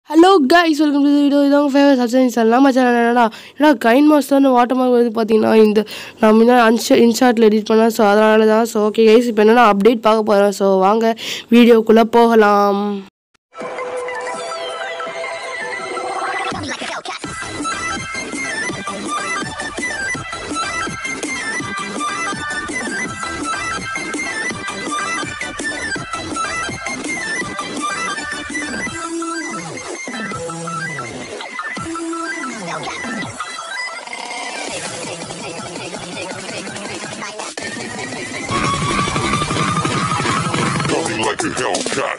Hello guys, welcome to the video. This is my favorite substance. Nama channel kind master and watermark வருது பாத்தீங்கன்னா இந்த நான் முன்ன இன்ஷாட்ல edit பண்ணா சோ அதனால தான் சோ ஓகே गाइस இப்போ என்னன்னா அப்டேட் பார்க்க போறோம் சோ வாங்க வீடியோக்குள்ள போகலாம் like a Hellcat.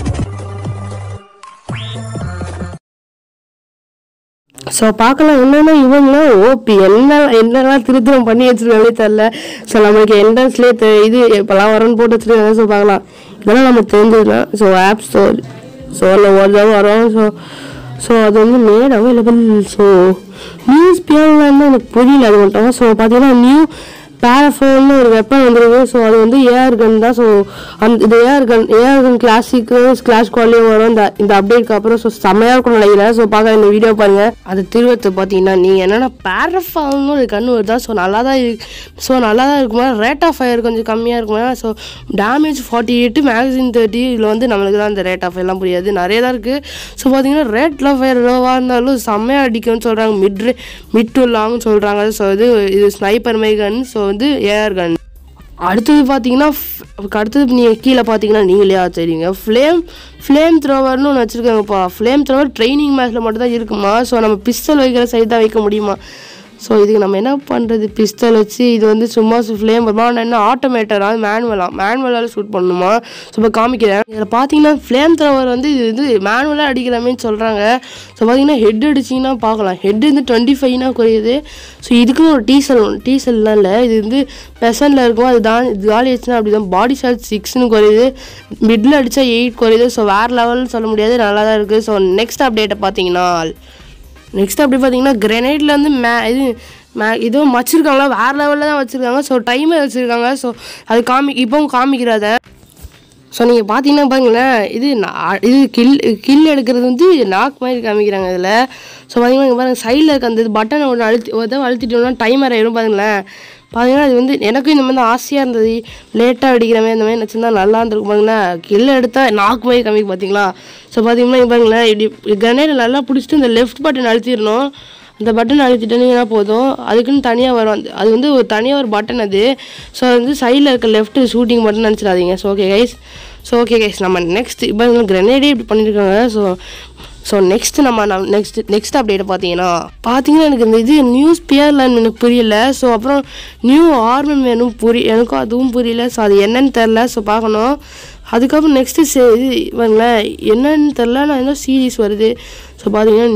ஸோ பார்க்கலாம் என்னென்னா இவங்களாம் ஓபி என்னெல்லாம் திருத்தம் பண்ணி வச்சுருக்காங்களே தெரில ஸோ நம்மளுக்கு என்ட்ரன்ஸ்லேயே இது இப்போலாம் வரன்னு போட்டு வச்சுருக்காங்க ஸோ பார்க்கலாம் இதெல்லாம் நம்ம தெரிஞ்சுக்கலாம் ஸோ ஆப் ஸ்டோர் ஸோ அதில் ஒரு வரும் ஸோ அது வந்து மேட் அவைலபிள் ஸோ நியூஸ் பியானு எனக்கு புரியல அது மட்டும் ஸோ பார்த்தீங்கன்னா நியூ பேராஃபோன்னு ஒரு வெப்பன் வந்துருக்கு ஸோ அது வந்து ஏஆர் கன் தான் ஸோ இது ஏஆர் கன் கிளாசிக்கு கிளாஸ் குவாலிட்டியும் வரும் இந்த அப்டேட்க்கு அப்புறம் ஸோ செம்மையாக இருக்கும்னு நினைக்கிறேன் ஸோ பார்க்க இந்த வீடியோ பாருங்கள் அது திருவத்தை பார்த்தீங்கன்னா நீங்கள் என்னென்னா பேராஃபான்னு ஒரு கன் வருதா ஸோ நல்லா தான் இருக்குமா ரேட் ஆஃப் ஃபயர் கொஞ்சம் கம்மியாக இருக்குமா ஸோ டேமேஜ் 48 மேகசின் 30 இதில் வந்து நம்மளுக்கு தான் அந்த ரேட் ஆஃப் ஃபயர்லாம் புரியாது நிறைய தான் இருக்குது ஸோ பார்த்தீங்கன்னா ரேட் ஆஃப் ஃபயர் லோவாக இருந்தாலும் செம்மையாக அடிக்கும்னு சொல்கிறாங்க மிட் டு லாங்னு சொல்கிறாங்க ஸோ இது ஸ்னைப்பர் மை கன் ஸோ வந்து ஏஆர் கன் அடுத்தது பார்த்தீங்கன்னா நீங்கள் கீழே பார்த்தீங்கன்னா நீங்களே தெரியுங்க ஃப்ளேம் த்ரோவர்னு ஒன்று வச்சுருக்காங்கப்பா ஃப்ளேம் த்ரோவர் ட்ரைனிங் மேட்ச்சில் மட்டும் தான் இருக்குமா ஸோ நம்ம பிஸ்டல் வைக்கிற சைடு தான் வைக்க முடியுமா ஸோ இதுக்கு நம்ம என்ன பண்ணுறது பிஸ்டல் வச்சு இது வந்து சும்மா ஃப்ளேம் வருமா என்ன ஆட்டோமேட்டராக மேனுவலால் ஷூட் பண்ணணுமா ஸோ இப்போ காமிக்கிறேன் இதில் பார்த்தீங்கன்னா ஃப்ளேம் த்ரோவர் வந்து இது வந்து மேனுவலாக அடிக்கிறமேன்னு சொல்கிறாங்க ஸோ பார்த்தீங்கன்னா ஹெட் அடிச்சிங்கன்னா பார்க்கலாம் ஹெட் வந்து 25 குறையுது ஸோ இதுக்குன்னு ஒரு டீசல்லாம் இல்லை இது வந்து பெசனில் இருக்கும் அது தான் இது காலி ஆச்சுன்னா அப்படி தான் பாடி ஷாட் 6 குறையுது மிடில் அடித்தா 8 குறையுது ஸோ வேறு லெவல்னு சொல்ல முடியாது நல்லா தான் இருக்குது ஸோ நெக்ஸ்ட் அப்டேட்டை பார்த்தீங்கன்னா அப்படி பார்த்தீங்கன்னா கிரெனேடில் வந்து இதுவும் வச்சுருக்காங்களா வேறு லெவலில் தான் வச்சுருக்காங்க ஸோ டைமர் வச்சுருக்காங்க ஸோ அது இப்போவும் காமிக்கிறத ஸோ நீங்கள் பார்த்தீங்கன்னா பாருங்களேன் இது கில் எடுக்கிறது வந்து நாக் மாதிரி காமிக்கிறாங்க இதில் ஸோ பார்த்தீங்கன்னா இங்கே பாருங்கள் சைடில் இருக்க அந்த பட்டனை ஒன்று அழுத்திட்டோம்னா டைமர் ஆயிடும் பாருங்களேன் பார்த்தீங்கன்னா அது வந்து எனக்கும் இந்த மாதிரி ஆசையாக இருந்தது லேட்டாக அடிக்கிற மாதிரி இந்த மாதிரி நினச்சிருந்தா நல்லா இருந்திருக்கும் பாருங்களேன் கில்லை எடுத்தால் நாக்கு மாதிரி காமிக்கு பார்த்தீங்களா ஸோ பார்த்தீங்கன்னா பாருங்களேன் இப்படி கிரனேட் நல்லா பிடிச்சிட்டு இந்த லெஃப்ட் பட்டன் அழுத்திடணும் அந்த பட்டன் அழுத்திட்டீங்கன்னா போதும் அதுக்குன்னு தனியாக வரும் அது வந்து ஒரு தனியாக ஒரு பட்டன் அது ஸோ அது வந்து சைடில் இருக்க லெஃப்ட் ஷூட்டிங் பட்டன் நினச்சிடாதீங்க ஸோ ஓகே கைஸ் நம்ம நெக்ஸ்ட் இப்போ கிரனேடே இப்படி பண்ணியிருக்காங்க ஸோ நெக்ஸ்ட் அப்டேட்டை பார்த்தீங்கன்னா எனக்கு இந்த இது நியூஸ் பியர்லான்னு எனக்கு புரியல ஸோ அப்புறம் நியூ ஆர்மம் வேணும் எனக்கும் அதுவும் புரியல ஸோ அது என்னன்னு தெரில ஸோ பார்க்கணும் அதுக்கப்புறம் நெக்ஸ்ட்டு இது இவங்களேன் என்னன்னு தெரில நான் என்ன சீரீஸ் வருது ஸோ பார்த்தீங்கன்னா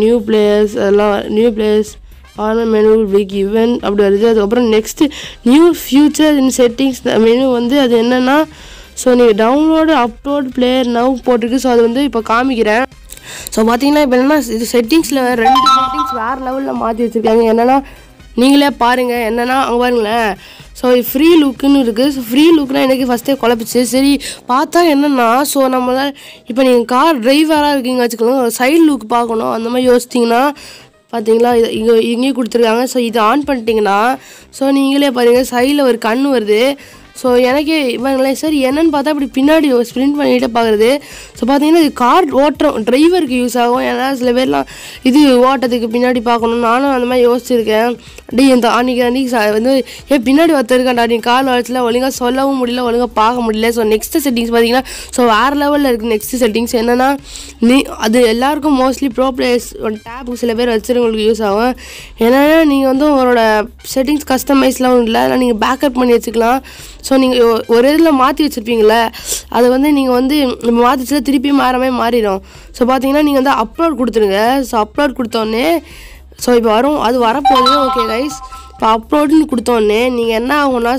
நியூ பிளேயர்ஸ் ஆர்மம் மெனு பிக் ஈவென்ட் அப்படி வருது அதுக்கப்புறம் next new future in settings menu வந்து அது என்னென்னா ஸோ நீங்கள் டவுன்லோடு அப்லோட் பிளேயர் நவ் போட்டிருக்கு ஸோ அது வந்து இப்போ காமிக்கிறேன் ஸோ பார்த்தீங்கன்னா இப்போ என்னென்னா இது செட்டிங்ஸில் 2 செட்டிங்ஸ் வேறு லெவலில் மாற்றி வச்சுருக்காங்க என்னென்னா நீங்களே பாருங்கள் என்னென்னா அங்கே பாருங்களேன் ஸோ ஃப்ரீ லுக்குன்னு இருக்குது ஸோ ஃப்ரீ லுக்குனால் எனக்கு ஃபஸ்ட்டே குழப்பிச்சு சரி பார்த்தா என்னென்னா ஸோ நம்மளால் இப்போ நீங்கள் கார் டிரைவராக இருக்கீங்க வச்சுக்கோங்க ஒரு சைடு லுக் பார்க்கணும் அந்த மாதிரி யோசிச்சிங்கன்னா பார்த்தீங்களா இங்கேயும் கொடுத்துருக்காங்க ஸோ இதை ஆன் பண்ணிட்டீங்கன்னா ஸோ நீங்களே பாருங்கள் சைடில் ஒரு கண் வருது ஸோ எனக்கே இவங்களே சார் என்னென்னு பார்த்தா அப்படி பின்னாடி ஸ்ப்ரிண்ட் பண்ணிகிட்டே பார்க்குறது ஸோ பார்த்தீங்கன்னா இது கார் ஓட்டுறோம் டிரைவருக்கு யூஸ் ஆகும் ஏன்னா சில பேர்லாம் இது ஓட்டத்துக்கு பின்னாடி பார்க்கணும் நானும் அந்த மாதிரி யோசிச்சிருக்கேன் இந்த அன்றைக்கி வந்து பின்னாடி ஒருத்தருக்காண்டா நீ கார் வளர்ச்சியில் ஒழுங்காக சொல்லவும் முடியல ஒழுங்காக பார்க்க முடியல ஸோ நெக்ஸ்ட்டு செட்டிங்ஸ் பார்த்தீங்கன்னா ஸோ வேறு லெவலில் இருக்குது நெக்ஸ்ட்டு செட்டிங்ஸ் என்னென்னா அது எல்லாருக்கும் மோஸ்ட்லி ப்ரோ பிளேயர்ஸ் டேப்புக்கு சில பேர் வச்சுருவங்களுக்கு யூஸ் ஆகும் ஏன்னா நீங்கள் வந்து உங்களோட செட்டிங்ஸ் கஸ்டமைஸ்லாம் இல்லை அதனால் நீங்கள் பேக்கப் பண்ணி வச்சுக்கலாம் ஸோ நீங்கள் ஒரு இதில் மாற்றி வச்சுருப்பீங்களே அதை வந்து நீங்கள் வந்து மாற்றி வச்சுல திருப்பி மாறிடும் ஸோ பார்த்தீங்கன்னா நீங்கள் வந்து அப்லோட் கொடுத்துருங்க ஸோ அப்லோட் கொடுத்தோடனே ஸோ இப்போ அது வரப்போகுது ஓகே கைஸ் இப்போ அப்லோடுன்னு கொடுத்தோடனே நீங்கள் என்ன ஆகும்னா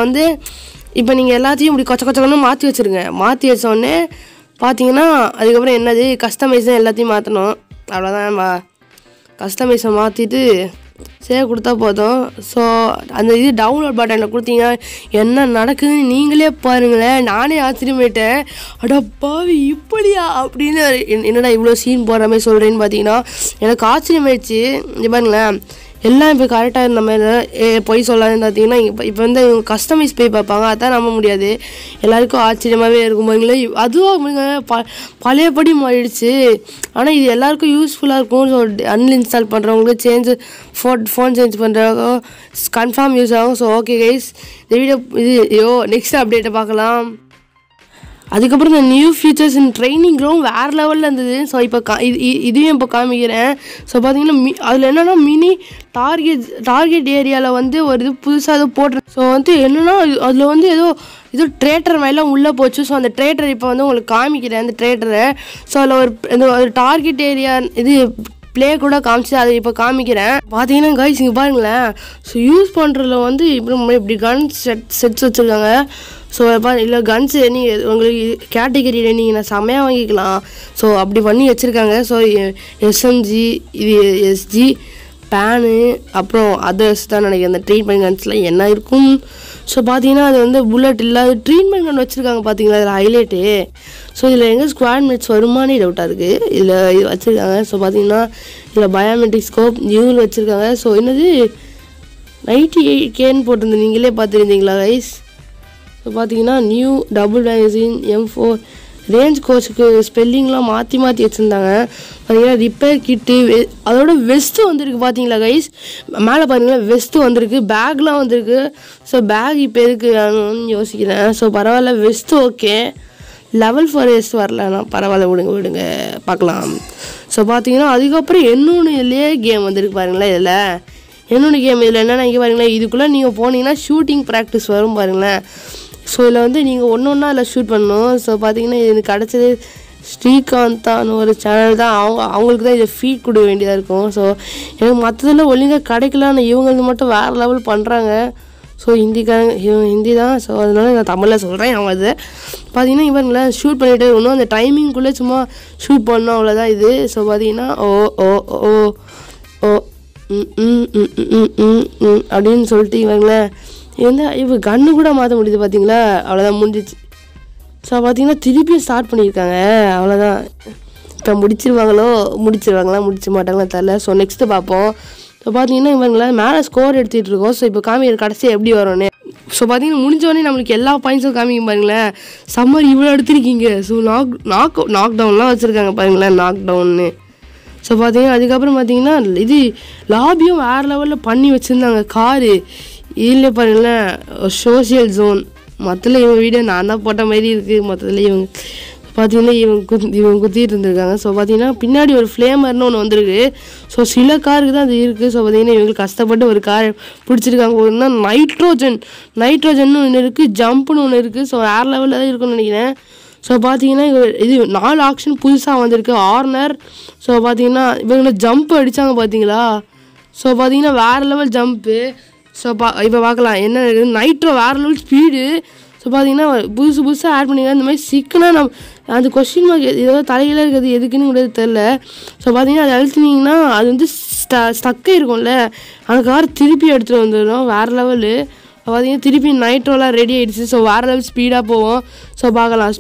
இப்போ நீங்கள் எல்லாத்தையும் இப்படி கொச்சன்னு மாற்றி வச்சுருங்க மாற்றி வச்சோடனே பார்த்தீங்கன்னா அதுக்கப்புறம் என்னது கஸ்டமைஸை எல்லாத்தையும் மாற்றணும் அவ்வளோதான் கஸ்டமைஸை மாற்றிட்டு சேவ் கொடுத்தா போதும். ஸோ அந்த இது டவுன்லோட் பட்டனில் கொடுத்தீங்கன்னா என்ன நடக்குதுன்னு நீங்களே பாருங்களேன். நானே ஆச்சரியமாயிட்டேன். அடப்பாவி இப்படியா அப்படின்னு என்னடா இவ்வளோ சீன் போடுற மாதிரி சொல்கிறேன்னு பார்த்தீங்கன்னா எனக்கு ஆச்சரியமாயிடுச்சு. இது பாருங்களேன், எல்லாம் இப்போ கரெக்டாக இருந்த மாதிரி பொய் சொல்லாதுன்னு பார்த்தீங்கன்னா இப்போ வந்து இவங்க கஸ்டமைஸ் போய் பார்ப்பாங்க. அதான் நம்ப முடியாது. எல்லாருக்கும் ஆச்சரியமாகவே இருக்கும் பாருங்களே. அதுவும் பழையபடி மாறிடுச்சு. ஆனால் இது எல்லாருக்கும் யூஸ்ஃபுல்லாக இருக்கும். ஸோ அன்இன்ஸ்டால் பண்ணுறவங்களுக்கு ஃபோன் சேஞ்ச் பண்ணுறவங்க கன்ஃபார்ம் யூஸ் ஆகும். ஸோ ஓகே கைஸ், இந்த வீடியோ நெக்ஸ்ட் அப்டேட்டை பார்க்கலாம். அதுக்கப்புறம் இந்த new features in training ground வேறு லெவலில் இருந்தது. ஸோ இப்போ இதையும் இப்போ காமிக்கிறேன். ஸோ பார்த்தீங்கன்னா அதில் என்னென்னா மினி டார்கெட் ஏரியாவில் வந்து ஒரு இது புதுசாக ஏதோ போட்டுருக்கு. ஸோ வந்து என்னென்னா அதில் வந்து ஏதோ ட்ரேட்டர் மாதிரிலாம் உள்ளே போச்சு. ஸோ அந்த ட்ரேட்டர் இப்போ வந்து உங்களுக்கு காமிக்கிறேன் அந்த ட்ரேட்டரை. ஸோ அதில் ஒரு டார்கெட் ஏரியா இது ப்ளே கூட காமிச்சு அதை இப்போ காமிக்கிறேன். பார்த்தீங்கன்னா கைஸ் இங்கே பாருங்களேன். ஸோ யூஸ் பண்ணுறதுல வந்து இப்படி கன் செட்ஸ் வச்சுருக்காங்க. ஸோ இல்லை கன்ஸு நீங்கள் உங்களுக்கு கேட்டகரியில் நீங்கள் நான் செம்மையாக வாங்கிக்கலாம். ஸோ அப்படி பண்ணி வச்சுருக்காங்க. ஸோ எஸ்எம்ஜி, இது எஸ்ஜி, பேனு, அப்புறம் அதர்ஸ் தான் நினைக்கிறேன். அந்த ட்ரீட்மெண்ட் கன்ஸில் என்ன இருக்கும். ஸோ பார்த்தீங்கன்னா அது வந்து புல்லட் இல்லாத ட்ரீட்மெண்ட் கன் வச்சுருக்காங்க. பார்த்தீங்களா அதில் ஹைலைட்டு. ஸோ இதில் எங்கே ஸ்குவாட் மேட்ச் வருமானே டவுட்டாக இருக்குது. இதில் இது வச்சுருக்காங்க. ஸோ பார்த்தீங்கன்னா இதில் பயோமெட்ரிக் ஸ்கோப் நியூவில் வச்சுருக்காங்க. ஸோ என்னது 98Kன்னு போட்டிருந்து நீங்களே பார்த்துருந்தீங்களா கைஸ். ஸோ பார்த்தீங்கன்னா new double magazine M4 range கோச்சுக்கு ஸ்பெல்லிங்லாம் மாற்றி வச்சுருந்தாங்க. பார்த்தீங்கன்னா ரிப்பேர் கிட்டு, அதோட வெஸ்ட்டு வந்திருக்கு. பார்த்தீங்களா கைஸ், மேலே பாருங்களேன் வெஸ்ட்டு வந்திருக்கு, பேக்லாம் வந்திருக்கு. ஸோ பேக் இப்போ எதுக்கு வேணும்னு யோசிக்கிறேன். ஸோ பரவாயில்ல, வெஸ்ட்டு ஓகே. லெவல் 4 வெஸ்ட் வரலன்னா பரவாயில்ல, விடுங்க பார்க்கலாம். ஸோ பார்த்தீங்கன்னா அதுக்கப்புறம் இன்னொன்று இதுலேயே கேம் வந்திருக்கு பாருங்களேன். இன்னொன்று கேம் இதில் என்னென்னா இங்கே பாருங்களேன், இதுக்குள்ளே நீங்கள் போனீங்கன்னா ஷூட்டிங் ப்ராக்டிஸ் வரும் பாருங்களேன். ஸோ இதில் வந்து நீங்கள் ஒன்றா அதில் ஷூட் பண்ணணும். ஸோ பார்த்தீங்கன்னா இது கிடச்சது ஸ்ரீகாந்தான்னு ஒரு சேனல் தான். அவங்களுக்கு தான் இதை ஃபீட் கொடுக்க வேண்டியதாக இருக்கும். ஸோ எனக்கு மற்றதில் ஒழுங்காக கிடைக்கலான்னு இவங்களுக்கு மட்டும் வேறு லெவல் பண்ணுறாங்க. ஸோ ஹிந்தி தான். ஸோ அதனால நான் தமிழில் சொல்கிறேன். அவங்க இது பார்த்தீங்கன்னா இவங்கள ஷூட் பண்ணிகிட்டே இருக்கணும். அந்த டைமிங்குள்ளே சும்மா ஷூட் பண்ணணும், அவ்வளோதான் இது. ஸோ பார்த்தீங்கன்னா அப்படின்னு சொல்லிட்டு இவங்களே இப்போ கன்று கூட மாற்ற முடியுது. பார்த்தீங்களா, அவ்வளோதான் முடிஞ்சிச்சு. ஸோ பார்த்தீங்கன்னா திருப்பியும் ஸ்டார்ட் பண்ணியிருக்காங்க. அவ்வளோதான். இப்போ முடிச்சிருவாங்களா முடிச்ச மாட்டாங்களா தெரில. ஸோ நெக்ஸ்ட்டு பார்ப்போம். ஸோ பார்த்தீங்கன்னா இவங்கள மேலே ஸ்கோர் எடுத்துகிட்டு இருக்கோம். ஸோ இப்போ காமிக்கிற கடைசியாக எப்படி வரும்னு. ஸோ பார்த்தீங்கன்னா முடிஞ்சோடனே நம்மளுக்கு எல்லா பாயிண்ட்ஸும் காமிக்கும் பாருங்களேன். சம்மர் இவ்வளோ எடுத்துருக்கீங்க. ஸோ நாக் டவுன்லாம் வச்சுருக்காங்க பாருங்களேன், நாக் டவுன்னு. ஸோ பார்த்தீங்கன்னா அதுக்கப்புறம் பார்த்தீங்கன்னா இது லாபியும் வேறு லெவலில் பண்ணி வச்சுருந்தாங்க. காரு இதில் பாருங்களேன், சோஷியல் ஜோன். மொத்தத்தில் இவங்க வீடியோ நான் தான் போட்ட மாதிரி இருக்குது. மொத்தத்தில் இவங்க பார்த்தீங்கன்னா இவங்க குத்திட்டு இருந்திருக்காங்க. ஸோ பார்த்தீங்கன்னா பின்னாடி ஒரு ஃப்ளேமர்னு ஒன்று வந்திருக்கு. ஸோ சில காருக்கு தான் அது இருக்குது. ஸோ பார்த்தீங்கன்னா இவங்களுக்கு கஷ்டப்பட்டு ஒரு கார் பிடிச்சிருக்காங்க. ஒன்றுனா நைட்ரோஜன் ஒன்று இருக்குது, ஜம்ப்னு ஒன்று இருக்குது. ஸோ வேறு லெவலில் தான் இருக்குன்னு நினைக்கிறேன். ஸோ பார்த்தீங்கன்னா இது 4 ஆப்ஷன் புதுசாக வந்திருக்கு. ஆர்னர். ஸோ பார்த்தீங்கன்னா இவங்களை ஜம்ப் அடித்தாங்க பார்த்தீங்களா. ஸோ பார்த்தீங்கன்னா வேறு லெவல் ஜம்ப்பு. ஸோ இப்போ பார்க்கலாம் என்ன இருக்குது. நைட்ரோ வேறு லெவல் ஸ்பீடு. ஸோ பார்த்தீங்கன்னா புதுசாக ஆட் பண்ணிங்க. இந்த மாதிரி சிக்கனாக அந்த கொஸ்டின் மார்க் ஏதோ தலையில் இருக்கிறது எதுக்குன்னு கூட தெரில. ஸோ பார்த்தீங்கன்னா அது அழுத்தினீங்கன்னா அது வந்து ஸ்டக்கே இருக்கும்ல, அந்த கார் திருப்பி எடுத்துகிட்டு வந்துடும். வேறு லெவலு. பார்த்தீங்கன்னா திருப்பி நைட்ரோலாம் ரெடி ஆகிடுச்சு. ஸோ வேறு லெவல் ஸ்பீடாக போவோம். ஸோ பார்க்கலாம்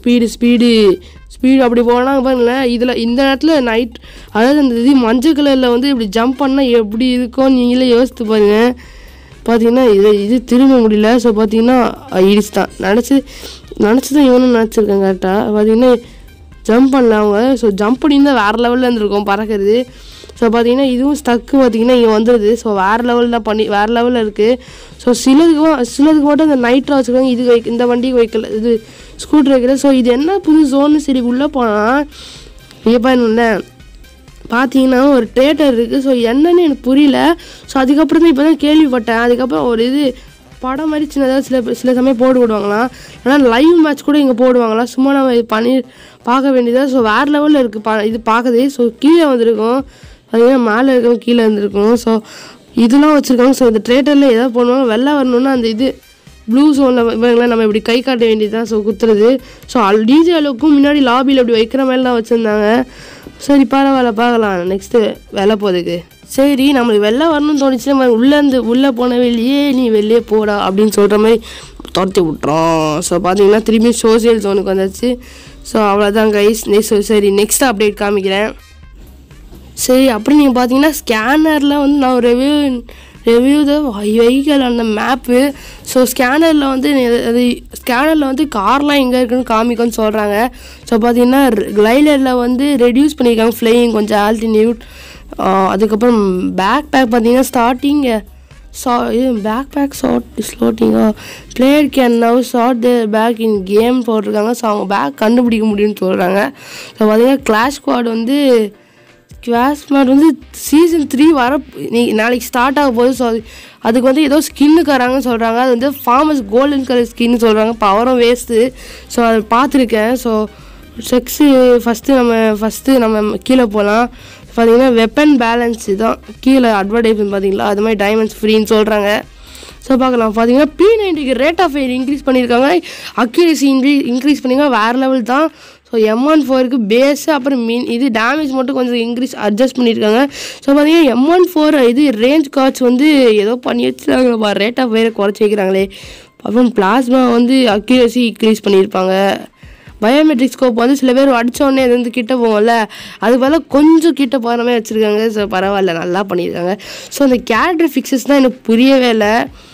ஸ்பீடு அப்படி போனால் பாருங்களேன். இதில் இந்த நேரத்தில் அதாவது அந்த இது மஞ்சள் கலரில் வந்து இப்படி ஜம்ப் பண்ணால் எப்படி இருக்கும் நீங்களே யோசித்து பாருங்கள். பார்த்தீங்கன்னா இது திரும்ப முடியல. ஸோ பார்த்தீங்கன்னா இடிச்சு தான் நினச்சி தான் இவனும் நினச்சிருக்கேன் கரெக்டாக. பார்த்தீங்கன்னா ஜம்ப் பண்ணல அவங்க. ஸோ ஜம்ப் பண்ணியிருந்தா வேறு லெவலில் இருந்திருக்கும் பறக்கிறது. ஸோ பார்த்தீங்கன்னா இதுவும் ஸ்டக்கு பார்த்தீங்கன்னா இங்கே வந்துடுது. ஸோ வேறு லெவலில் இருக்குது. ஸோ சிலதுக்கு மட்டும் இந்த நைட்ரா வச்சுருக்காங்க. இது இந்த வண்டிக்கு வைக்கல, இது ஸ்கூட்டர் வைக்கல. ஸோ இது என்ன புது ஜோன்னு சரி உள்ளே போனால் இப்போ என்ன பார்த்தீங்கன்னா ஒரு தேட்டர் இருக்குது. ஸோ என்னன்னு எனக்கு புரியல. ஸோ அதுக்கப்புறம் தான் இப்போ தான் கேள்விப்பட்டேன். அதுக்கப்புறம் ஒரு இது படம் மாதிரி சின்னதாக சில சமயம் போட்டு விடுவாங்களாம். ஆனால் லைவ் மேட்ச் கூட இங்கே போடுவாங்களாம். சும்மா நம்ம இது பண்ணி பார்க்க வேண்டியதாக. ஸோ வேறு லெவலில் இருக்குது இது பார்க்குது. ஸோ கீழே வந்திருக்கும், பார்த்தீங்கன்னா மேலே இருக்கவங்க கீழே இருந்திருக்கும். ஸோ இதெல்லாம் வச்சுருக்காங்க. ஸோ இந்த தேட்டரில் எதாவது பண்ணுவாங்க. வெளில வரணுன்னா அந்த இது ப்ளூ ஜோனில் இவங்களாம் நம்ம இப்படி கை காட்ட வேண்டியது தான். ஸோ குத்துறது. ஸோ டிஜே அளவுக்கும் முன்னாடி லாபியில் இப்படி வைக்கிற மாதிரிலாம் வச்சுருந்தாங்க. சரி பரவாயில்ல பார்க்கலாம் நெக்ஸ்ட்டு வேலை போகுதுக்கு. சரி நம்மளுக்கு வெளில வரணும்னு தோணுச்சு, நம்ம உள்ளே போன வெளியே நீ வெளியே போடா அப்படின்னு சொல்கிற மாதிரி துரத்தி விட்றோம். ஸோ பார்த்தீங்கன்னா திரும்பி சோசியல் ஜோனுக்கு வந்தாச்சு. ஸோ அவ்வளோதான் கைஸ். சரி நெக்ஸ்ட் அப்டேட் காமிக்கிறேன். சரி அப்புறம் நீங்கள் பார்த்தீங்கன்னா ஸ்கேனரில் வந்து நான் ரிவ்யூ த வெஹிக்கல் அந்த மேப்பு. ஸோ ஸ்கேனரில் வந்து கார்லாம் எங்கே இருக்குன்னு காமிக்கும்னு சொல்கிறாங்க. ஸோ பார்த்தீங்கன்னா கிளைடரில் வந்து ரெடியூஸ் பண்ணியிருக்காங்க ஃப்ளையிங் கொஞ்சம் ஆல்டிடியூட். அதுக்கப்புறம் பேக் பேக் பார்த்தீங்கன்னா ஸ்டார்டிங் பேக் பேக் ஸ்லோட்டிங்கா player can now sort the pack in game போட்டிருக்காங்க. ஸோ அவங்க பேக் கண்டுபிடிக்க முடியும்னு சொல்கிறாங்க. ஸோ பார்த்தீங்கன்னா கிளாஷ் ஸ்குவாட் வந்து சீசன் 3 நாளைக்கு ஸ்டார்ட் ஆக போகுது. ஸோ அதுக்கு வந்து ஏதோ ஸ்கின்னுக்காராங்கன்னு சொல்கிறாங்க. அது வந்து ஃபார்மஸ் கோல்டன் கலர் ஸ்கின்னு சொல்கிறாங்க. பவரும் வேஸ்ட்டு. ஸோ அதை பார்த்துருக்கேன். ஸோ ஃபஸ்ட்டு நம்ம கீழே போகலாம். பார்த்தீங்கன்னா வெப்பன் பேலன்ஸ் தான் கீழே அட்வர்டைஸ்மெண்ட் பார்த்தீங்களா, அது மாதிரி டைமண்ட்ஸ் ஃப்ரீன்னு சொல்கிறாங்க. ஸோ பார்க்கலாம். பார்த்தீங்கன்னா P90க்கு ரேட் ஆஃப் ஃபயர் இன்க்ரீஸ் பண்ணியிருக்காங்க, அக்யூரசி இன்க்ரீஸ் பண்ணியிருக்காங்க, வேறு லெவல் தான். ஸோ M14க்கு பேஸு அப்புறம் இது டேமேஜ் மட்டும் கொஞ்சம் அட்ஜஸ்ட் பண்ணியிருக்காங்க. ஸோ பார்த்தீங்கன்னா M14 இது ரேஞ்ச் கார்ட்ஸ் வந்து ஏதோ பண்ணி வச்சுருக்காங்களா, ரேட் ஆஃப் ஃபயரை குறைச்சி வைக்கிறாங்களே. அப்புறம் பிளாஸ்மா வந்து அக்யூரசி இன்க்ரீஸ் பண்ணியிருப்பாங்க. பயோமெட்ரிக் ஸ்கோப் வந்து சில பேர் அடித்தோடனே அது வந்து கிட்ட போவோம்ல, அது போல் கொஞ்சம் கிட்ட போகிற மாதிரி வச்சுருக்காங்க. ஸோ பரவாயில்ல, நல்லா பண்ணியிருக்காங்க. ஸோ அந்த கேரக்டர் ஃபிக்ஸஸ் தான் எனக்கு புரியவே இல்லை.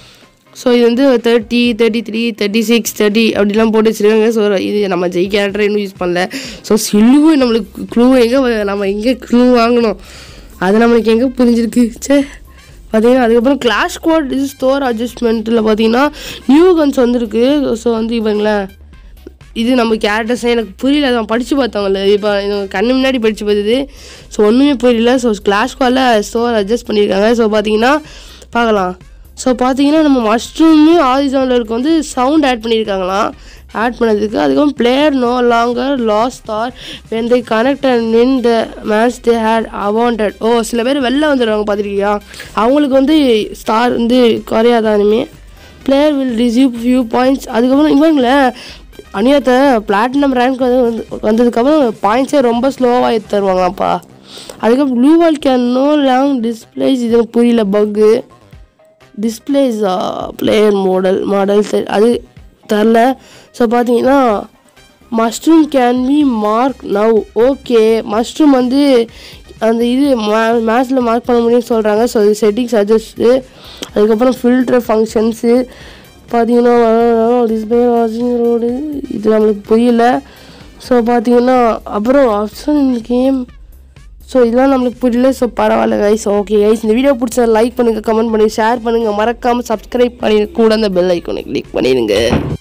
ஸோ இது வந்து 30, 33, 36, 30 அப்படிலாம் போட்டு வச்சுருக்காங்க. ஸோ இது நம்ம கேரக்டரை இன்னும் யூஸ் பண்ணல. ஸோ சில்லுவு நம்மளுக்கு நம்ம எங்கே க்ளூ வாங்கணும், அது நம்மளுக்கு எங்கே புரிஞ்சிருக்கு. பார்த்தீங்கன்னா அதுக்கப்புறம் கிளாஷ் ஸ்குவாட் ஸ்டோர் அட்ஜஸ்ட்மெண்ட்டில் பார்த்தீங்கன்னா நியூ கன்ஸ் வந்துருக்கு. ஸோ வந்து இவங்களேன் இது நம்ம கேரக்டர்ஸே எனக்கு புரியல, நான் படித்து பார்த்தவங்கள இப்போ கண்ணு முன்னாடி படித்து பார்த்தது. ஸோ ஒன்றுமே புரியல. ஸோ கிளாஷ் ஸ்குவாடில் ஸ்டோர் அட்ஜஸ்ட் பண்ணியிருக்காங்க. ஸோ பார்த்தீங்கன்னா பார்க்கலாம். ஸோ பார்த்தீங்கன்னா நம்ம மஷ்ரூமு ஆரிஜினலுக்கு வந்து சவுண்ட் ஆட் பண்ணியிருக்காங்களாம். ஆட் பண்ணதுக்கு அதுக்கப்புறம் player no longer lost are when they connect and win the match they had அவாண்டட். சில பேர் வெளில வந்துடுவாங்க பார்த்துருக்கியா, அவங்களுக்கு வந்து ஸ்டார் வந்து குறையாதானுமே. Player will receive few points. அதுக்கப்புறம் இவங்கள அநியத்தை பிளாட்டினம் ரேங்க் வந்ததுக்கப்புறம் பாயிண்ட்ஸே ரொம்ப ஸ்லோவாக தருவாங்களாப்பா. அதுக்கப்புறம் blue wall can no long displace. இது புரியல, பக்கு டிஸ்பிளேஸ் பிளேயர் மாடல் அது தரல. ஸோ பார்த்தீங்கன்னா mushroom can be mark now. Okay, mushroom வந்து அந்த இது மேட்ச்சில் மார்க் பண்ண முடியும்னு சொல்கிறாங்க. ஸோ இது செட்டிங்ஸ் அட்ஜஸ்ட்டு. அதுக்கப்புறம் ஃபில்டர் ஃபங்க்ஷன்ஸு பார்த்தீங்கன்னா டிஸ்பிளே வாட்சிங் ரோடு இது நம்மளுக்கு புரியல. ஸோ பார்த்தீங்கன்னா அப்புறம் ஆப்ஷன் கேம். ஸோ இதெல்லாம் நம்மளுக்கு புரியல. ஸோ பரவாயில்ல கைஸ். ஓகே கைஸ், இந்த வீடியோ பிடிச்சா லைக் பண்ணுங்கள், கமெண்ட் பண்ணுங்கள், ஷேர் பண்ணுங்கள், மறக்காமல் சப்ஸ்கிரைப் பண்ணி கூட அந்த பெல் ஐக்கானை கிளிக் பண்ணிடுங்க.